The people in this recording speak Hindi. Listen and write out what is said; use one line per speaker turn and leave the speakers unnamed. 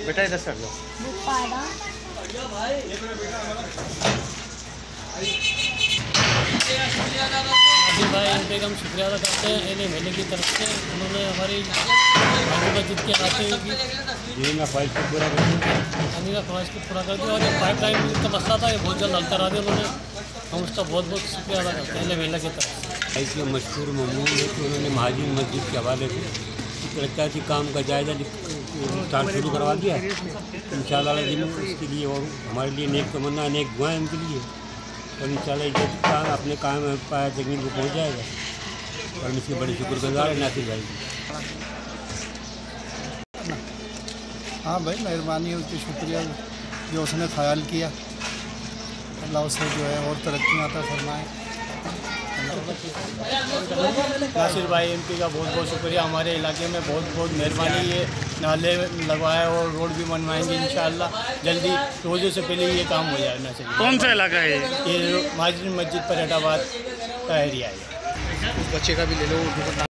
बेटा इधर से लो।
अभी भाई इन पे हम शुक्रिया अदा करते हैं एल मेले की तरफ से। उन्होंने हमारी मस्जिद के आते हुए
का ख्वाहिश को पूरा कर दिया,
का ख्वाहिश को पूरा कर दिया। और जो पाइप लाइन का मसला था ये बहुत जल्द हल करा दिया उन्होंने। हम उसका बहुत बहुत शुक्रिया अदा करते हैं एल मेला की तरफ से।
इसलिए मशहूर ममनून है कि उन्होंने महाजिर मस्जिद के हवाले से तरक्याती काम का जायज़ा स्टार्ट शुरू करवा दिया इंशाअल्लाह इसके लिए। और हमारे लिए नेक तमन्ना नेक दुआएं उनके लिए। और इंशाअल्लाह ये काम अपने काम पाया जमीन को पहुँच जाएगा। और हम इसके बड़े शुक्रगुजार हैं नासिर भाई की।
हाँ भाई मेहरबानी है उसकी, शुक्रिया जो उसने ख्याल किया। अल्लाह उसे जो है और तरक्की आता फरमाए।
नासिर भाई एमपी का बहुत बहुत शुक्रिया। हमारे इलाके में बहुत बहुत मेहरबानी, ये नाले लगवाए और रोड भी बनवाएंगे इंशाअल्लाह जल्दी। रोज़ों से पहले ये काम हो जाए। नासिर
कौन सा इलाका है
ये महाजिर मस्जिद परेटाबाद का एरिया है।
उस बच्चे का भी ले लो।